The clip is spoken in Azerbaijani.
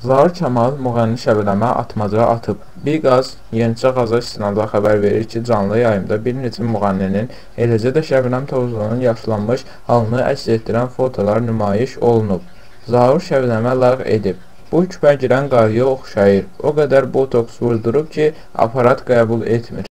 Zaur Kamal müğənni Şəbnəmə atmaca atıb. Bir qaz Yenicə Qaza istinadla xəbər verir ki, canlı yayımda bir neçə müğənninin, eləcə də Şəbnəm Tovuzlunun yaşlanmış halını əks etdirən fotolar nümayiş olunub. Zaur Şəbnəmə lağ edib. Bu küpə girən qarıya oxşayır. O qədər botoks vurdurub ki, aparat qəbul etmir.